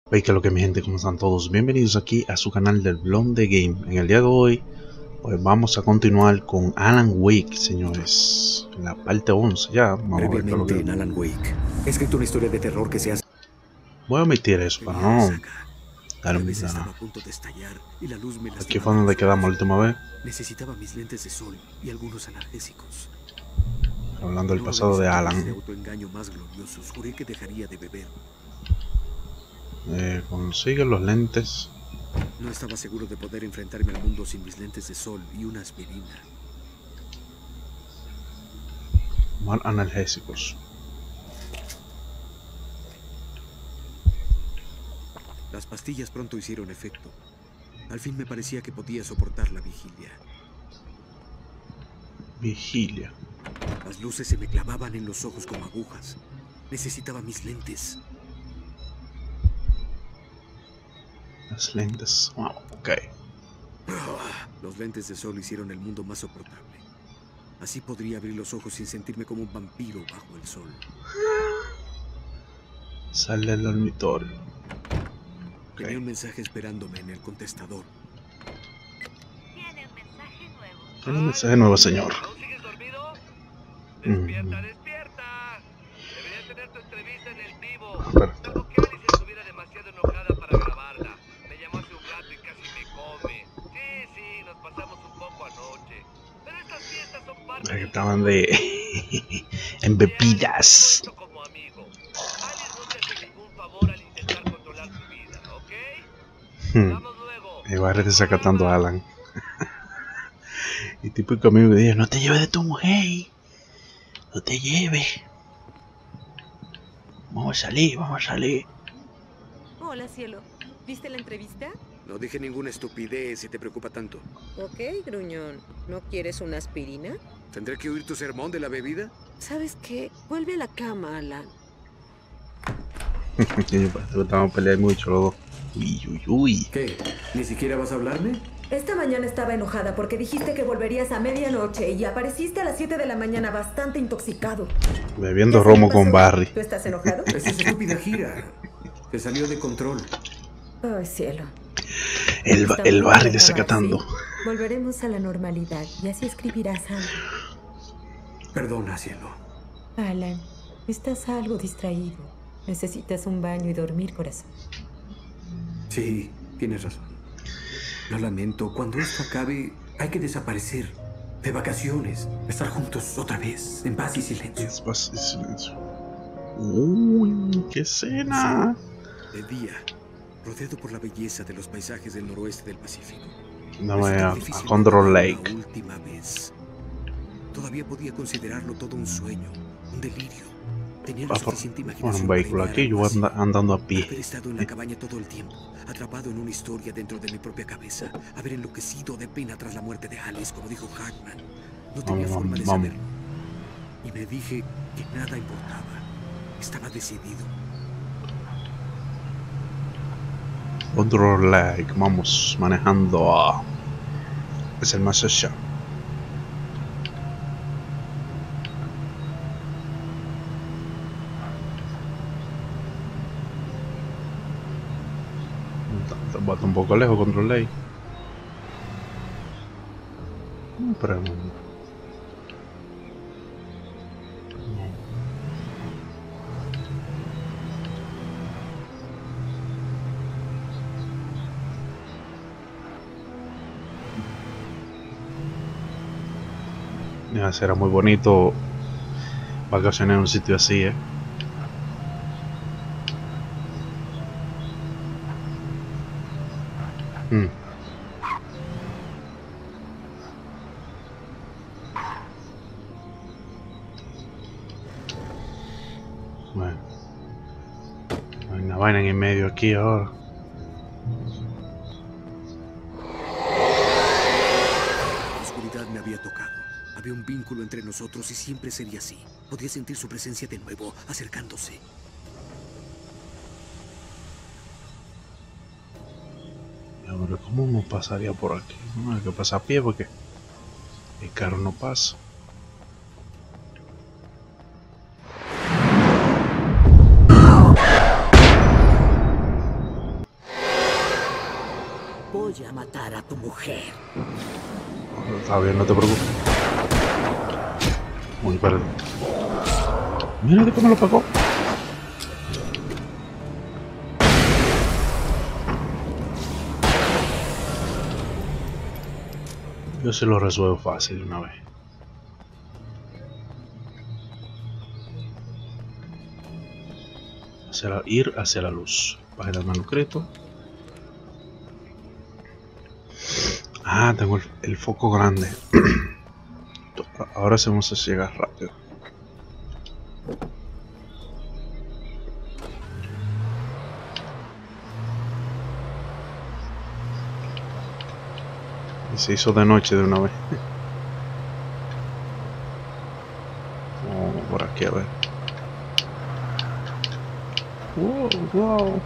Hey, que lo que mi gente, ¿cómo están todos? Bienvenidos aquí a su canal del Blonde Game. En el día de hoy, pues vamos a continuar con Alan Wake, señores. En la parte 11 ya, vamos a ver qué es lo Previamente que... en Alan Wake, he escrito una historia de terror que se hace Voy a omitir eso para la no saga. dar La cabeza estaba una... a punto de estallar y la luz me Aquí fue lastimaba donde los quedamos la ojos. última vez, Necesitaba mis lentes de sol y algunos analgésicos. hablando Por del no pasado de realizar de Alan. autoengaño más gloriosos, juré que dejaría de beber. Consigue los lentes. No estaba seguro de poder enfrentarme al mundo sin mis lentes de sol y una aspirina. Más analgésicos. Las pastillas pronto hicieron efecto. Al fin me parecía que podía soportar la vigilia. Vigilia. Las luces se me clavaban en los ojos como agujas. Necesitaba mis lentes. Las lentes. Wow, ok. Los lentes de sol hicieron el mundo más soportable. Así podría abrir los ojos sin sentirme como un vampiro bajo el sol. Sale del dormitorio. Tenía un mensaje esperándome en el contestador. Tiene un mensaje nuevo. Tiene un mensaje nuevo, señor. ¿Aún sigues dormido? Despierta, despierta. Deberías tener tu entrevista en el vivo. Perfecto. Salvo que Alice estuviera demasiado enojada para grabarla. Me llamó hace un rato y casi me come. Sí, nos pasamos un poco anoche. Pero estas fiestas son parte del Estaban de... en bebidas. como amigo. Alice no te hace ningún favor al intentar controlar tu vida, ¿ok? Vamos luego. El barrio desacatando a Alan. Y típico amigo que dice, no te lleves de tu mujer. No te lleves. Vamos a salir, vamos a salir. Hola, cielo. ¿Viste la entrevista? No dije ninguna estupidez si te preocupa tanto. Ok, gruñón. ¿No quieres una aspirina? ¿Tendré que oír tu sermón de la bebida? ¿Sabes qué? Vuelve a la cama, Alan. Estamos peleando mucho los dos. Uy. ¿Qué? ¿Ni siquiera vas a hablarme? Esta mañana estaba enojada porque dijiste que volverías a medianoche y apareciste a las 7 de la mañana bastante intoxicado. Bebiendo ¿Qué romo pasó? con Barry. ¿Tú estás enojado? Esa estúpida gira. Se salió de control. Ay, cielo. El Estamos Barry por acabar, desacatando. ¿sí? Volveremos a la normalidad y así escribirás algo. Perdona, cielo. Alan, estás algo distraído. Necesitas un baño y dormir, corazón. Sí, tienes razón. Lo lamento. Cuando esto acabe, hay que desaparecer. De vacaciones. Estar juntos otra vez. En paz y silencio. Espacio y silencio. Uy, qué escena. De día, rodeado por la belleza de los paisajes del noroeste del Pacífico. Dame Resultaba a difícil Condor recordar Lake. La última vez. Todavía podía considerarlo todo un sueño, un delirio. Tenía la suficiente Por imaginación un para vehículo idear aquí, algo yo así. andando a Haber pie. estado en la cabaña todo el tiempo, atrapado en una historia dentro de mi propia cabeza, haber enloquecido de pena tras la muerte de Alice, como dijo Hartman. No tenía forma de saberlo. Y me dije que nada importaba. Estaba decidido. Condor Lake, vamos manejando a... Es el más allá. Bate un poco lejos, Control Lake. Pero... Ya, será muy bonito vacacionar en un sitio así, Bueno, hay una vaina en el medio aquí ahora. La oscuridad me había tocado. Había un vínculo entre nosotros y siempre sería así. Podía sentir su presencia de nuevo, acercándose. Pero ¿cómo uno pasaría por aquí? No hay que pasar a pie porque el carro no pasa. Voy a matar a tu mujer. Está bien, no te preocupes. Uy, espérate. Mira de cómo lo pagó. Yo se lo resuelvo fácil de una vez. Ir hacia la luz. Página del manuscrito. Ah, tengo el foco grande. Ahora sí vamos a llegar rápido. Y se hizo de noche de una vez. Vamos por aquí a ver. Wow, wow.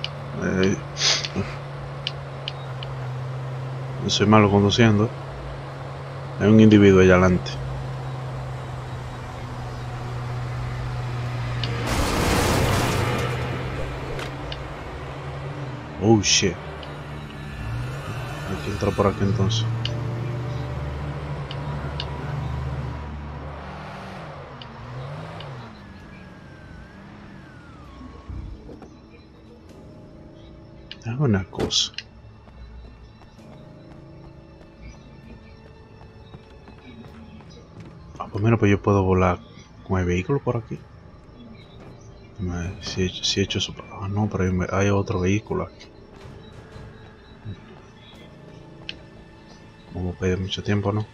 Yo soy malo conduciendo. Hay un individuo allá adelante. Oh shit. Hay que entrar por aquí entonces. Hago una cosa. Ah, pues mira, pues yo puedo volar con el vehículo por aquí. Si he hecho eso. Ah, no, pero hay otro vehículo aquí. Vamos a pedir mucho tiempo, ¿no?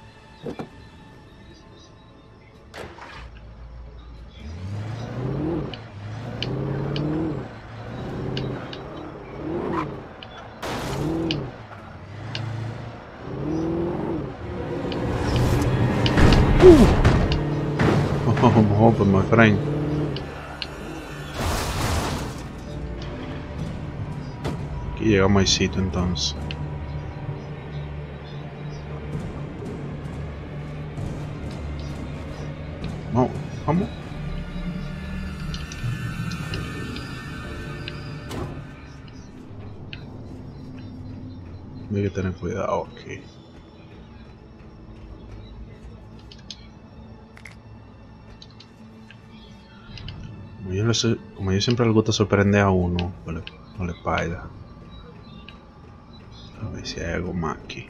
Oh, pues my friend. Aquí llegamos al sitio entonces. No, vamos. Hay que tener cuidado aquí. Como yo siempre le gusta sorprender a uno, no le paida. A ver si hay algo más aquí.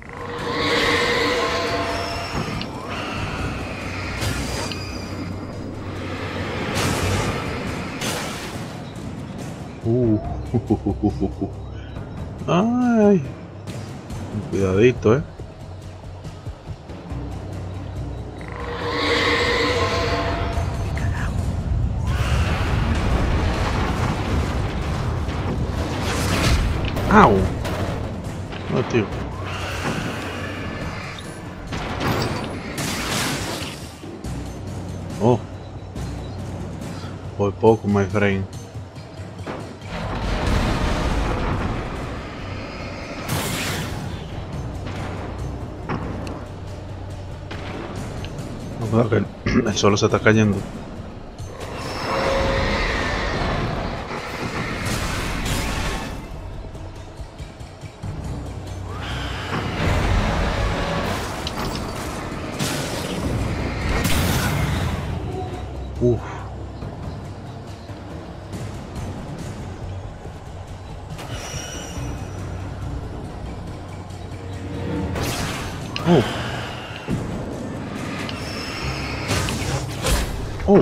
Ay, cuidadito, Au. No, tío. Oh. Por poco, my friend. No, que el sol se está cayendo. Uf. Oh. Oh.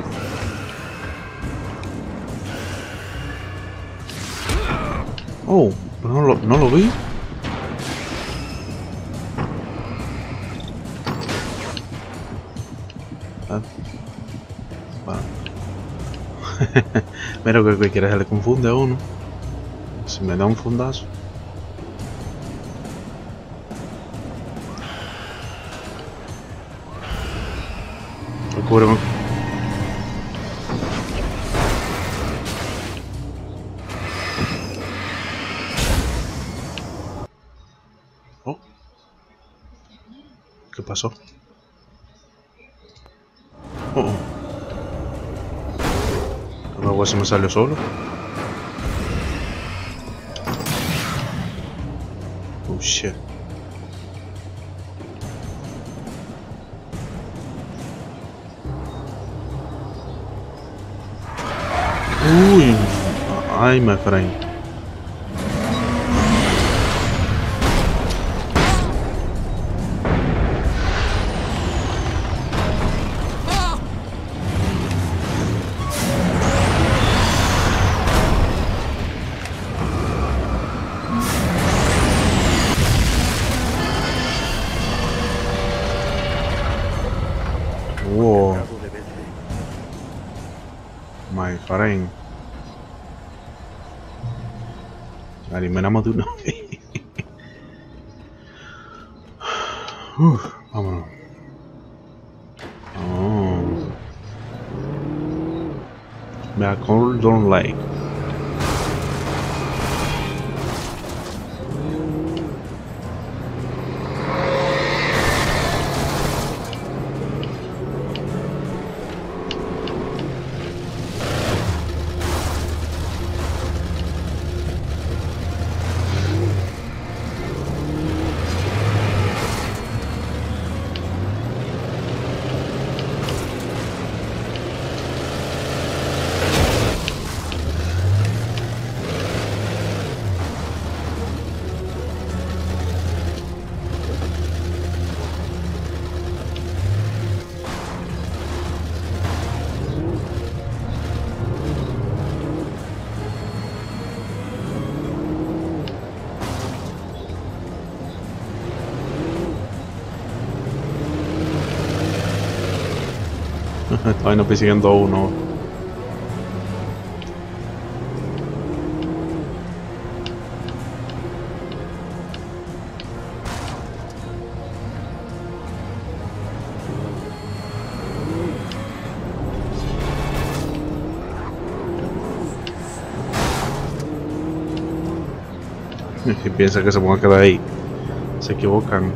Oh, no lo vi. Mira que cualquiera se le confunde a uno. Si me da un fundazo. Cúbreme. Oh. ¿Qué pasó? Oh. El agua se me salió solo. Oh shit. Uy, ay, my friend. Wow, my friend. La eliminamos de una vez. Vámonos. Oh. Me acuerdo un like. Todavía no persiguiendo a uno. Si piensa que se van a quedar ahí, se equivocan.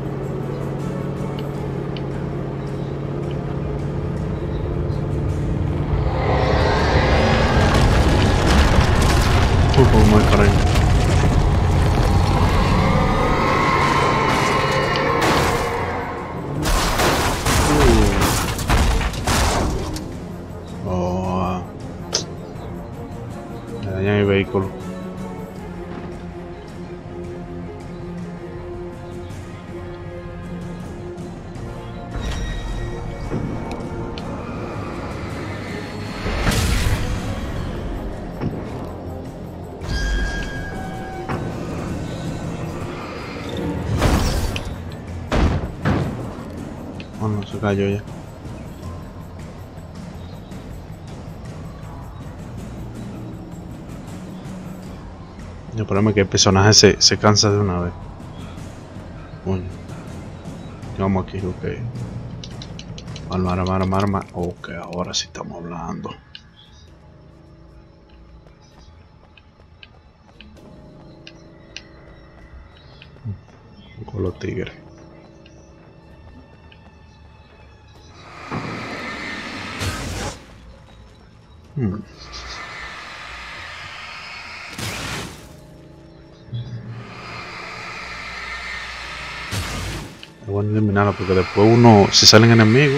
Oh my god. Oh, me dañan el vehículo. Oh no, se cayó ya. El problema es que el personaje se cansa de una vez. Bueno, vamos aquí, ok. Arma. Ok, ahora sí estamos hablando. Con los tigres. Es bueno eliminarlo porque después uno, si salen enemigos,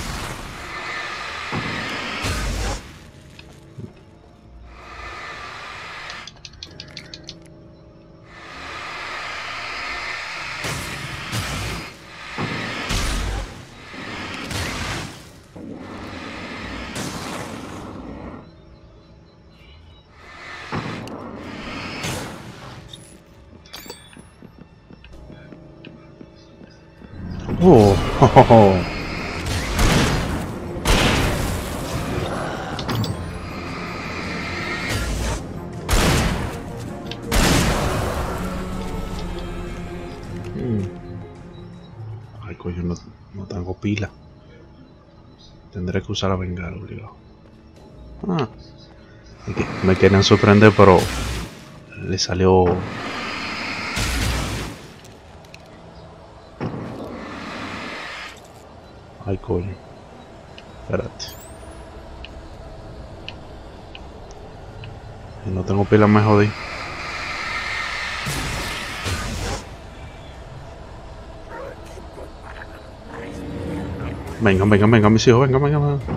Ay, coño, no tengo pila. Tendré que usar la bengala, obligado. Me querían sorprender, pero le salió. Ay, coño. Espérate. Si no tengo pila, me jodí. Vengan, vengan, vengan, mis hijos, vengan, vengan, vengan.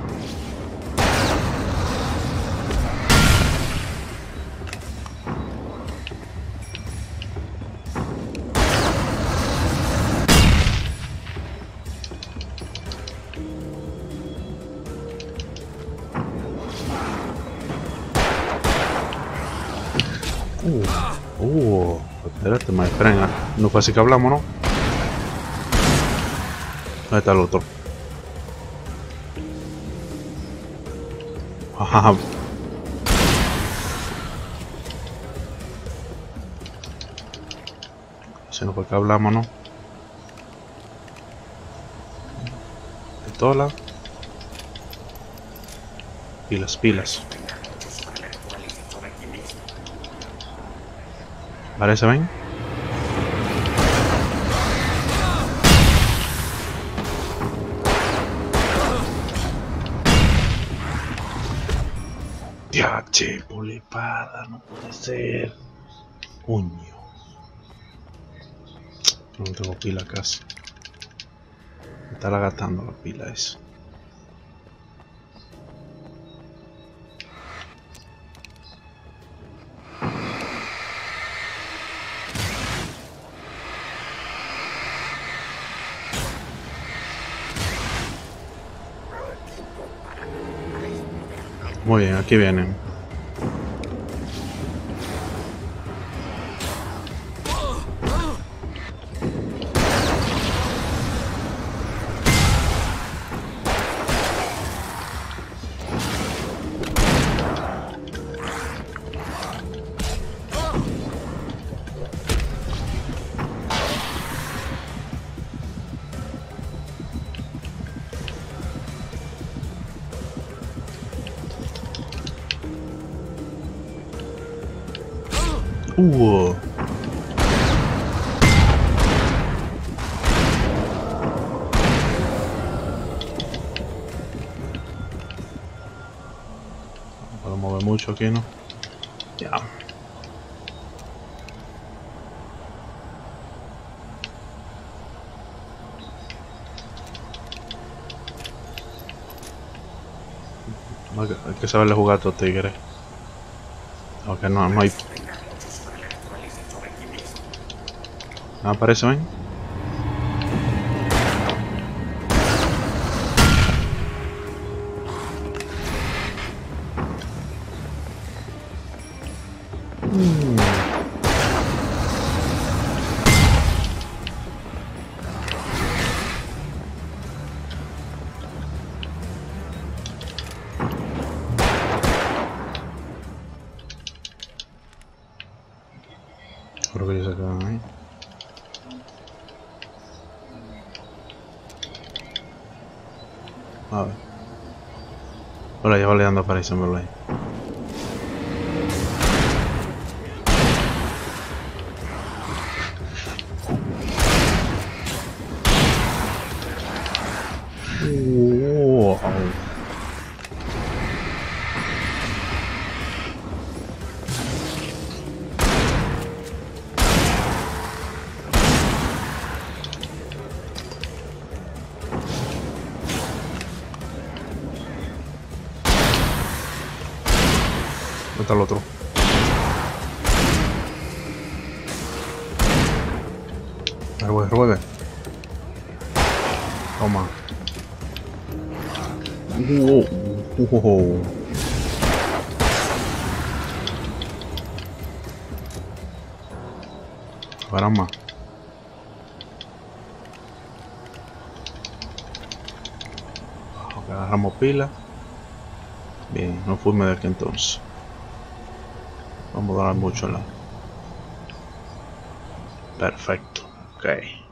Espérate, más esperen. No fue así que hablamos, ¿no? ¿Dónde está el otro? Ajá. Si no fue que hablamos, ¿no? Pistola. Pilas, pilas. Vale, ¿se ven? Diache, polipada, no puede ser. Coño. No tengo pila casi. Me está gastando la pila esa. Muy bien, aquí vienen. No puedo mover mucho aquí, ¿no? Ya. Hay que saberle jugar a estos tigres. Aunque no hay. Aparece, ven. Creo que ya se quedan ahí. A ver. Hola, ya vale, anda, aparece, me lo hay. Wow. ¿Dónde está el otro? Ruede. Toma. Para más. Agarramos pila. Bien, no fuimos de aquí entonces. Vamos a dar mucho la. Perfecto. Ok.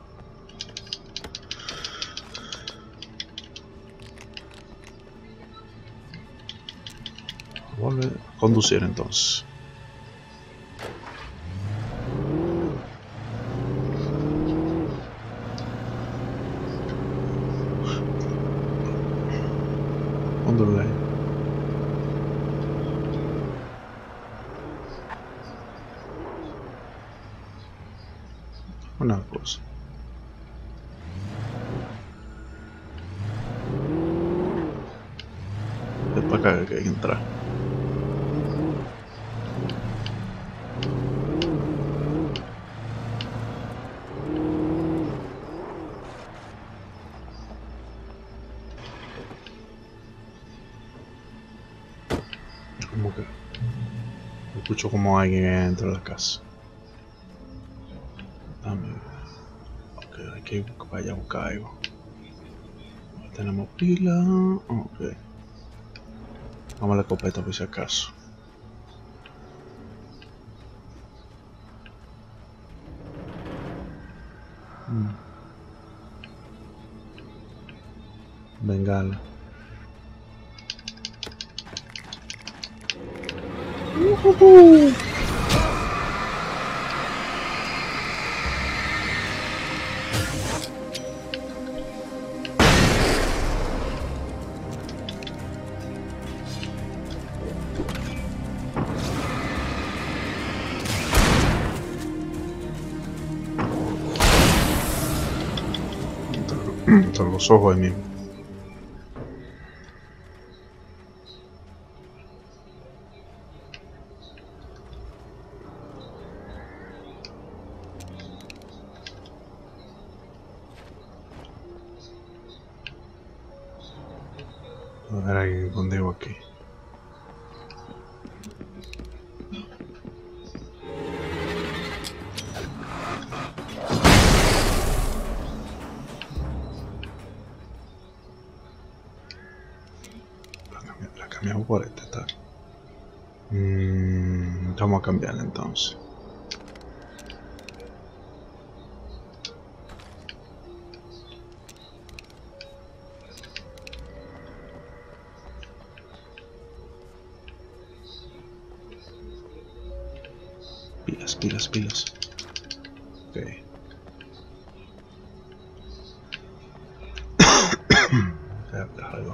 Vuelve a conducir entonces. Conduce. Una cosa. que hay que entrar. Como que escucho como alguien dentro de la casa. Dame. Ok, hay que vaya a buscar algo. Tenemos pila. Ok. Vamos a la escopeta por si acaso. Bengala. Entre los ojos ahí mismo. A ver ahí dónde iba aquí. La cambiamos por este, está. Vamos a cambiarla entonces. Pilas. Ok. Algo.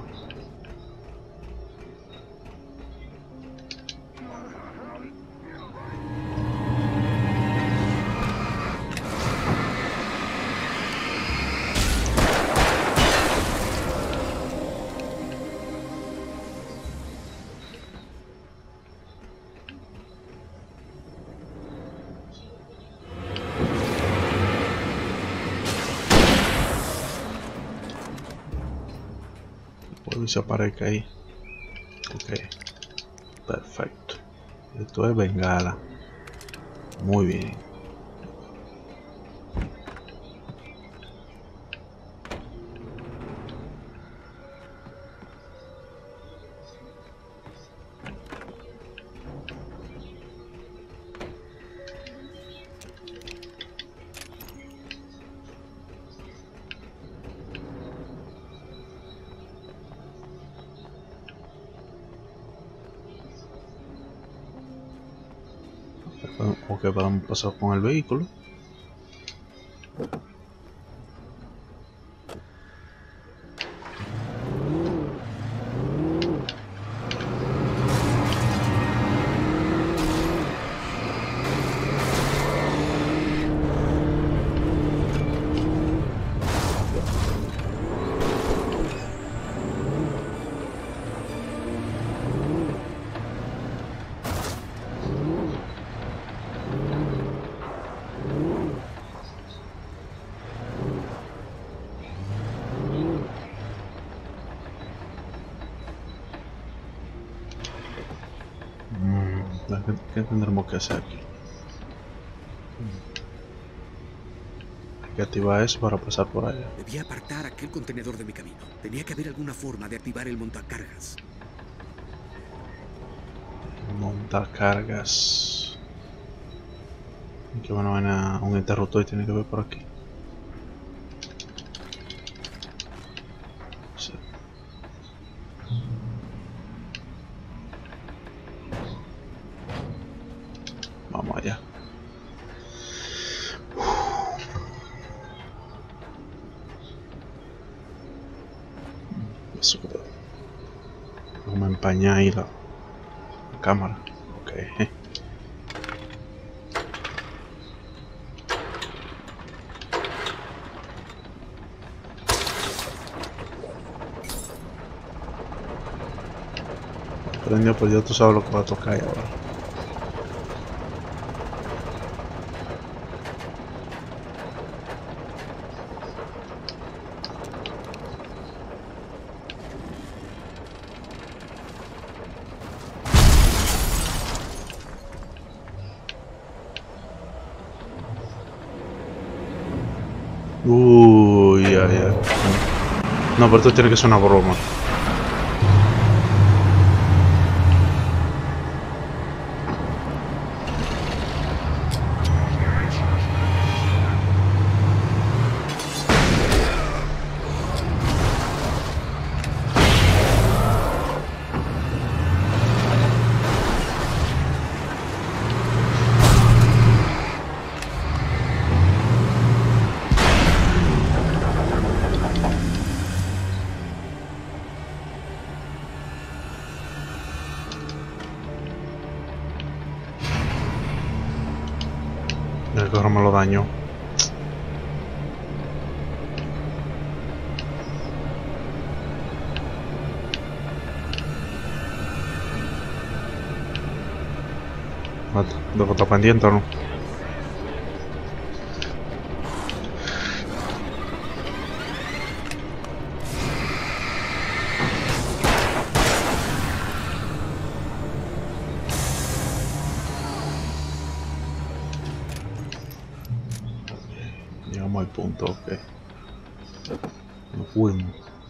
Y se aparezca ahí. Ok, perfecto. Esto es bengala. Muy bien. Ok, podemos pasar con el vehículo. ¿Qué tendremos que hacer aquí? Hay que activar eso para pasar por allá. Debía apartar aquel contenedor de mi camino. Tenía que haber alguna forma de activar el montacargas. Montacargas. Que bueno, un interruptor tiene que ver por aquí. Sí. Vamos allá. Eso. Vamos a empañar ahí la cámara. Ok. Prendió, pues ya tú sabes lo que va a tocar ahí ahora. Uy, ya. No, pero esto tiene que ser una broma. El carro me lo dañó. ¿Debo estar pendiente o no? Llegamos al punto, ok. Nos fuimos.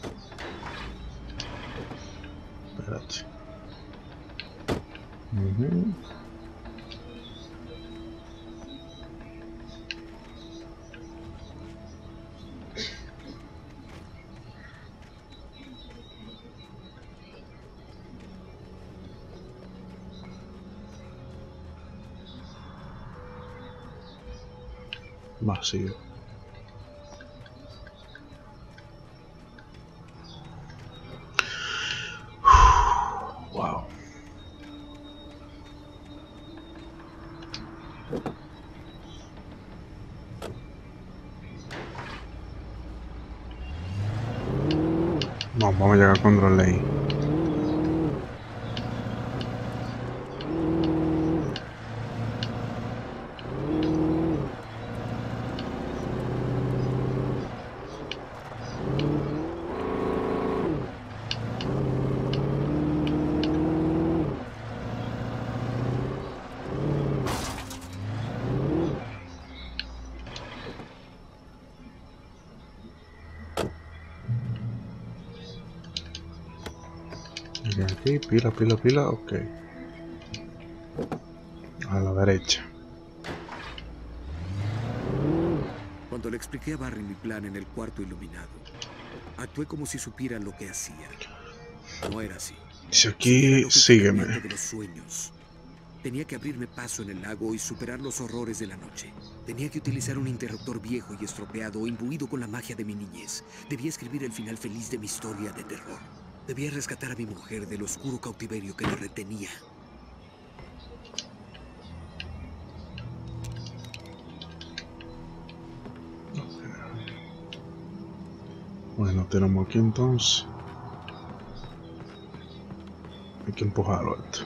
Espérate. Vacío. Wow. No, vamos a llegar a control ahí. Aquí, pila, ok. A la derecha. Cuando le expliqué a Barry mi plan en el cuarto iluminado, actué como si supiera lo que hacía. No era así. Dice aquí, sígueme. De los sueños. Tenía que abrirme paso en el lago y superar los horrores de la noche. Tenía que utilizar un interruptor viejo y estropeado, imbuido con la magia de mi niñez. Debía escribir el final feliz de mi historia de terror. Debía rescatar a mi mujer del oscuro cautiverio que la retenía. Bueno, tenemos aquí entonces. Hay que empujarlo esto.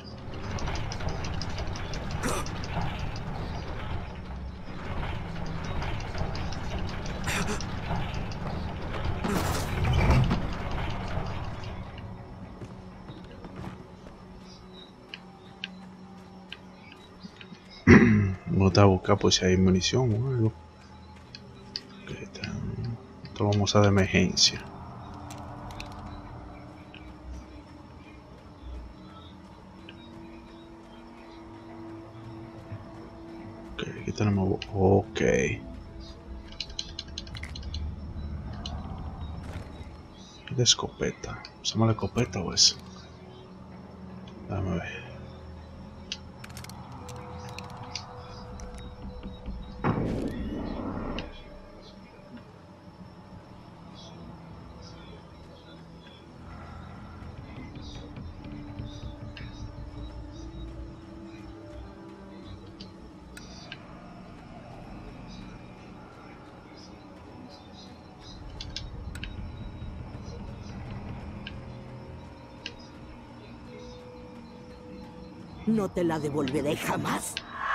Vamos a buscar pues si hay munición o algo. Esto lo vamos a usar de emergencia. Ok, aquí tenemos. Ok. La escopeta. ¿Usamos la escopeta o eso? Déjame ver. No te la devolveré jamás.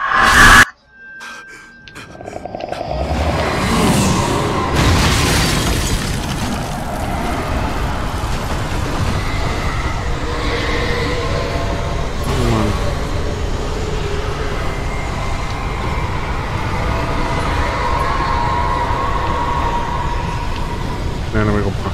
No me compro.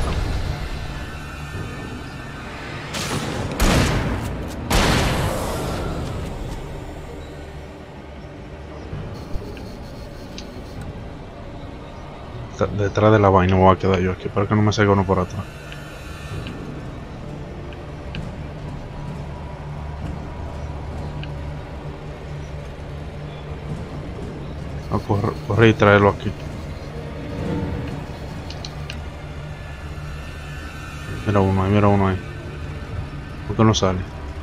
Detrás de la vaina me voy a quedar yo aquí para que no me salga uno por atrás. A correr y traerlo aquí. Mira uno ahí. ¿Por qué no sale?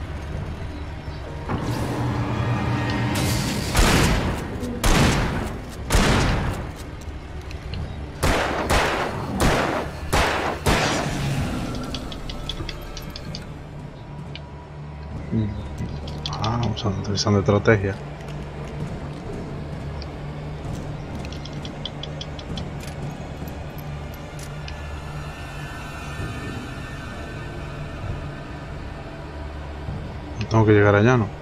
Utilizando estrategia. Tengo que llegar allá, ¿no?